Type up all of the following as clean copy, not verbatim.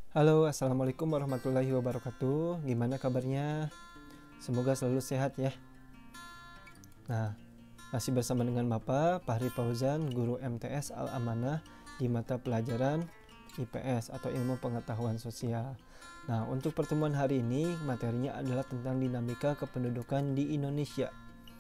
Halo, assalamualaikum warahmatullahi wabarakatuh. Gimana kabarnya? Semoga selalu sehat ya. Nah, masih bersama dengan Bapak Fahri Fauzan, guru MTS Al-Amanah di mata pelajaran IPS atau Ilmu Pengetahuan Sosial. Nah, untuk pertemuan hari ini materinya adalah tentang dinamika kependudukan di Indonesia.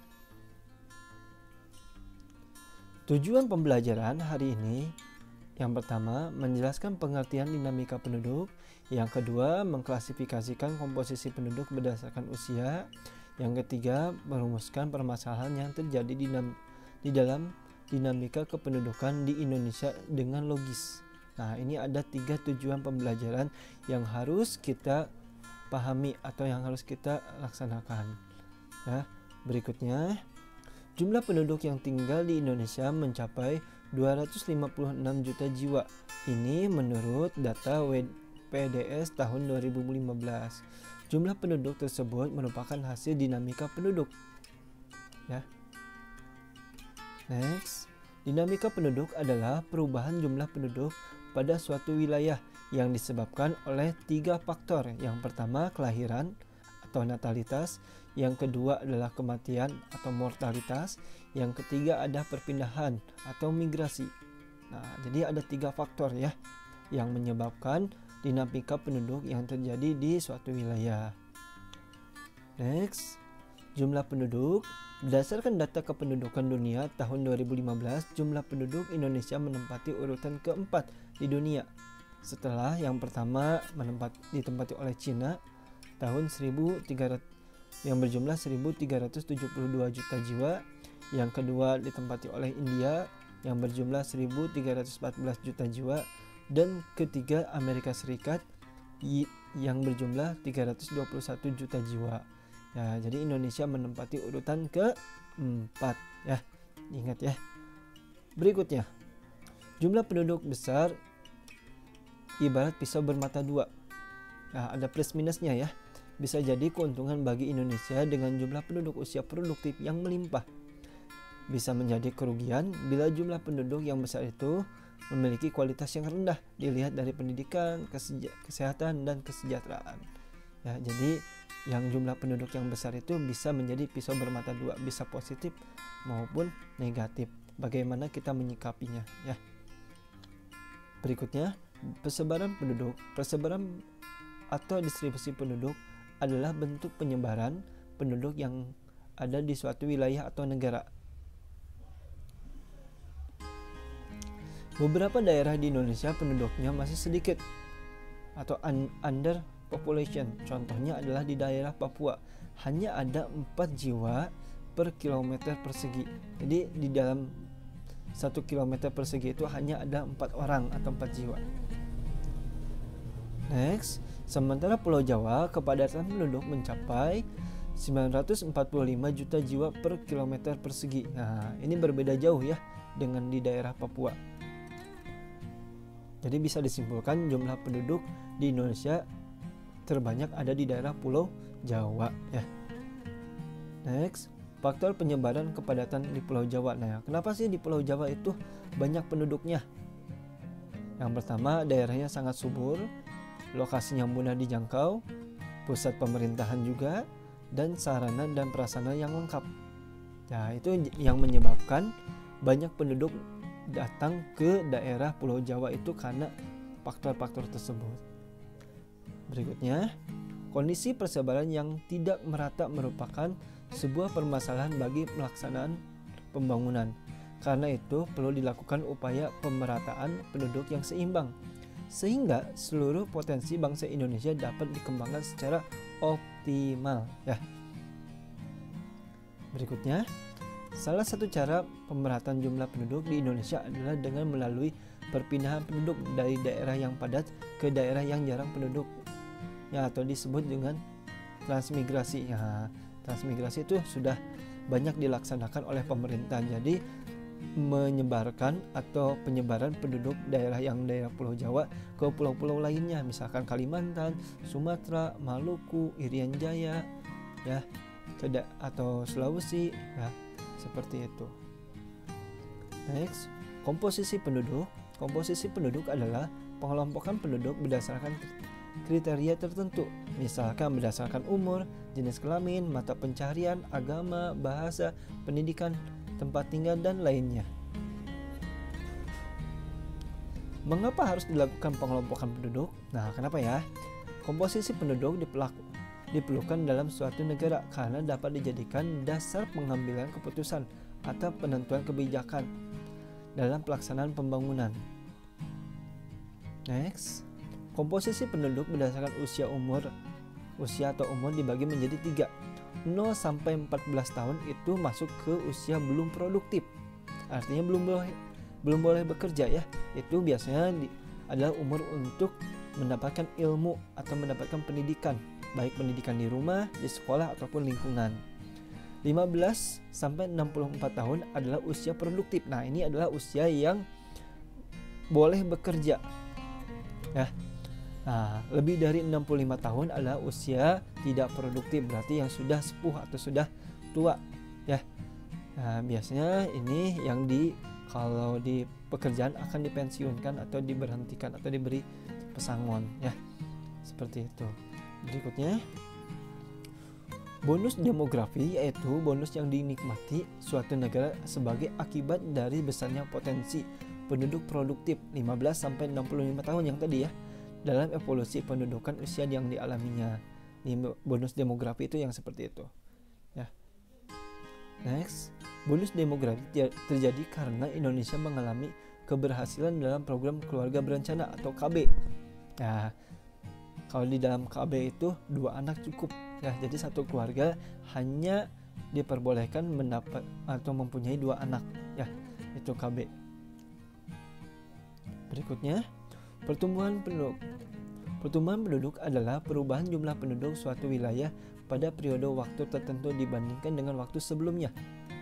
Tujuan pembelajaran hari ini: yang pertama, menjelaskan pengertian dinamika penduduk. Yang kedua, mengklasifikasikan komposisi penduduk berdasarkan usia. Yang ketiga, merumuskan permasalahan yang terjadi di dalam dinamika kependudukan di Indonesia dengan logis. Nah, ini ada 3 tujuan pembelajaran yang harus kita pahami atau yang harus kita laksanakan. Ya, berikutnya, jumlah penduduk yang tinggal di Indonesia mencapai 256 juta jiwa. Ini menurut data WPDS tahun 2015. Jumlah penduduk tersebut merupakan hasil dinamika penduduk. Ya. Next, dinamika penduduk adalah perubahan jumlah penduduk pada suatu wilayah yang disebabkan oleh 3 faktor. Yang pertama, kelahiran atau natalitas. Yang kedua adalah kematian atau mortalitas. Yang ketiga ada perpindahan atau migrasi. Nah, jadi ada 3 faktor ya yang menyebabkan dinamika penduduk yang terjadi di suatu wilayah. Next, jumlah penduduk. Berdasarkan data kependudukan dunia tahun 2015, jumlah penduduk Indonesia menempati urutan keempat di dunia. Setelah yang pertama ditempati oleh Cina tahun 1300 yang berjumlah 1372 juta jiwa. Yang kedua ditempati oleh India yang berjumlah 1314 juta jiwa, dan ketiga Amerika Serikat yang berjumlah 321 juta jiwa. Ya, jadi Indonesia menempati urutan ke-4 ya. Ingat ya. Berikutnya, jumlah penduduk besar ibarat pisau bermata dua. Nah, ada plus minusnya ya. Bisa jadi keuntungan bagi Indonesia dengan jumlah penduduk usia produktif yang melimpah. Bisa menjadi kerugian bila jumlah penduduk yang besar itu memiliki kualitas yang rendah dilihat dari pendidikan, kesehatan, dan kesejahteraan. Ya, jadi yang jumlah penduduk yang besar itu bisa menjadi pisau bermata dua, bisa positif maupun negatif. Bagaimana kita menyikapinya ya. Berikutnya, persebaran penduduk. Persebaran atau distribusi penduduk adalah bentuk penyebaran penduduk yang ada di suatu wilayah atau negara. Beberapa daerah di Indonesia penduduknya masih sedikit atau under population. Contohnya adalah di daerah Papua. Hanya ada 4 jiwa per kilometer persegi. Jadi di dalam 1 kilometer persegi itu hanya ada 4 orang atau 4 jiwa. Next, sementara Pulau Jawa kepadatan penduduk mencapai 945 juta jiwa per kilometer persegi. Nah, ini berbeda jauh ya dengan di daerah Papua. Jadi bisa disimpulkan jumlah penduduk di Indonesia terbanyak ada di daerah Pulau Jawa ya. Next, faktor penyebaran kepadatan di Pulau Jawa. Nah, kenapa sih di Pulau Jawa itu banyak penduduknya? Yang pertama, daerahnya sangat subur, lokasinya mudah dijangkau, pusat pemerintahan juga, dan sarana dan prasarana yang lengkap. Ya, itu yang menyebabkan banyak penduduk datang ke daerah Pulau Jawa itu karena faktor-faktor tersebut. Berikutnya, kondisi persebaran yang tidak merata merupakan sebuah permasalahan bagi pelaksanaan pembangunan. Karena itu perlu dilakukan upaya pemerataan penduduk yang seimbang, sehingga seluruh potensi bangsa Indonesia dapat dikembangkan secara optimal ya. Berikutnya, salah satu cara pemerataan jumlah penduduk di Indonesia adalah dengan melalui perpindahan penduduk dari daerah yang padat ke daerah yang jarang penduduk ya, atau disebut dengan transmigrasi ya. Transmigrasi itu sudah banyak dilaksanakan oleh pemerintah. Jadi menyebarkan atau penyebaran penduduk daerah Pulau Jawa ke pulau-pulau lainnya, misalkan Kalimantan, Sumatera, Maluku, Irian Jaya ya, atau Sulawesi ya, seperti itu. Next, komposisi penduduk. Komposisi penduduk adalah pengelompokan penduduk berdasarkan kriteria tertentu, misalkan berdasarkan umur, jenis kelamin, mata pencaharian, agama, bahasa, pendidikan, tempat tinggal, dan lainnya. Mengapa harus dilakukan pengelompokan penduduk? Nah, kenapa ya? Komposisi penduduk diperlukan dalam suatu negara karena dapat dijadikan dasar pengambilan keputusan atau penentuan kebijakan dalam pelaksanaan pembangunan. Next, komposisi penduduk berdasarkan usia atau umur dibagi menjadi 3. 0 sampai 14 tahun itu masuk ke usia belum produktif. Artinya belum boleh bekerja ya. Itu biasanya adalah umur untuk mendapatkan ilmu atau mendapatkan pendidikan, baik pendidikan di rumah, di sekolah ataupun lingkungan. 15 sampai 64 tahun adalah usia produktif. Nah, ini adalah usia yang boleh bekerja. Ya. Nah, lebih dari 65 tahun adalah usia tidak produktif, berarti yang sudah sepuh atau sudah tua, ya. Nah, biasanya ini yang kalau di pekerjaan akan dipensiunkan atau diberhentikan atau diberi pesangon, ya. Seperti itu. Berikutnya, bonus demografi yaitu bonus yang dinikmati suatu negara sebagai akibat dari besarnya potensi penduduk produktif 15 sampai 65 tahun yang tadi ya, dalam evolusi pendudukan usia yang dialaminya. Bonus demografi itu yang seperti itu. Ya. Next, bonus demografi terjadi karena Indonesia mengalami keberhasilan dalam program keluarga berencana atau KB. Nah, kalau di dalam KB itu 2 anak cukup. Ya, jadi satu keluarga hanya diperbolehkan mendapat atau mempunyai 2 anak. Ya, itu KB. Berikutnya, pertumbuhan penduduk. Pertumbuhan penduduk adalah perubahan jumlah penduduk suatu wilayah pada periode waktu tertentu dibandingkan dengan waktu sebelumnya.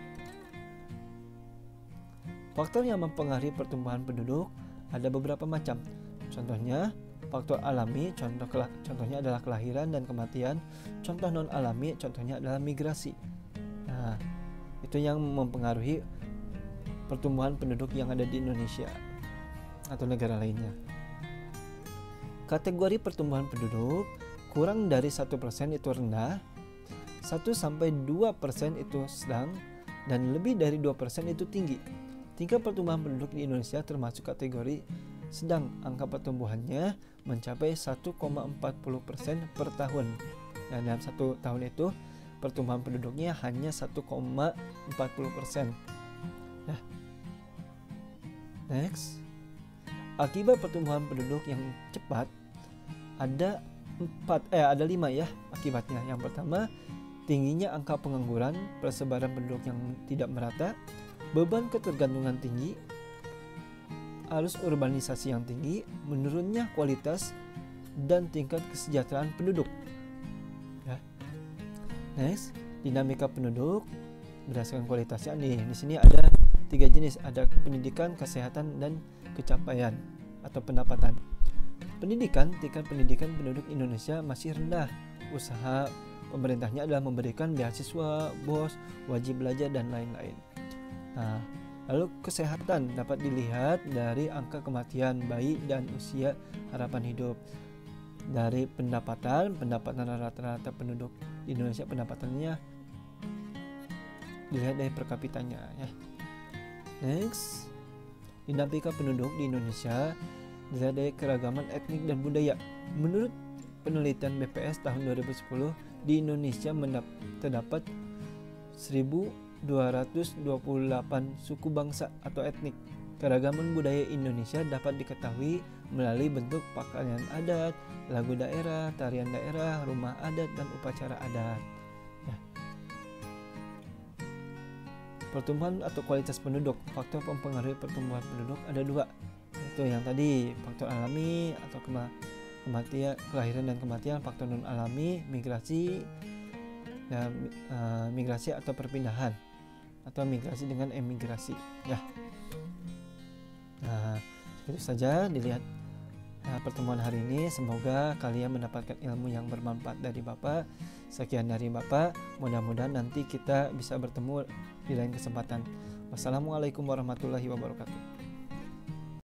Faktor yang mempengaruhi pertumbuhan penduduk ada beberapa macam. Contohnya, faktor alami, contohnya adalah kelahiran dan kematian. Contoh non alami, contohnya adalah migrasi. Nah, itu yang mempengaruhi pertumbuhan penduduk yang ada di Indonesia atau negara lainnya. Kategori pertumbuhan penduduk kurang dari 1% itu rendah, 1-2% itu sedang, dan lebih dari 2% itu tinggi. Tingkat pertumbuhan penduduk di Indonesia termasuk kategori sedang, angka pertumbuhannya mencapai 1,40% per tahun. Nah, dalam 1 tahun itu pertumbuhan penduduknya hanya 1,40%. Nah, next, akibat pertumbuhan penduduk yang cepat ada 5 ya akibatnya. Yang pertama, tingginya angka pengangguran, persebaran penduduk yang tidak merata, beban ketergantungan tinggi, arus urbanisasi yang tinggi, menurunnya kualitas dan tingkat kesejahteraan penduduk. Ya. Next, dinamika penduduk berdasarkan kualitasnya nih. Di sini ada 3 jenis, ada pendidikan, kesehatan, dan kecapaian atau pendapatan. Tingkat pendidikan penduduk Indonesia masih rendah. Usaha pemerintahnya adalah memberikan beasiswa, BOS, wajib belajar, dan lain-lain. Nah, lalu kesehatan dapat dilihat dari angka kematian bayi dan usia harapan hidup. Dari pendapatan rata-rata penduduk di Indonesia pendapatannya dilihat dari per kapitanya ya. Next, dinamika penduduk di Indonesia dilihat dari keragaman etnik dan budaya. Menurut penelitian BPS tahun 2010, di Indonesia terdapat 1.228 suku bangsa atau etnik. Keragaman budaya Indonesia dapat diketahui melalui bentuk pakaian adat, lagu daerah, tarian daerah, rumah adat, dan upacara adat. Ya. Pertumbuhan atau kualitas penduduk. Faktor mempengaruhi pertumbuhan penduduk ada 2. Itu yang tadi, faktor alami atau kematian, kelahiran dan kematian. Faktor non alami, migrasi, dan migrasi atau perpindahan, atau migrasi dengan emigrasi. Ya. Nah, itu saja dilihat pertemuan hari ini. Semoga kalian mendapatkan ilmu yang bermanfaat dari Bapak. Sekian dari Bapak. Mudah-mudahan nanti kita bisa bertemu di lain kesempatan. Wassalamualaikum warahmatullahi wabarakatuh.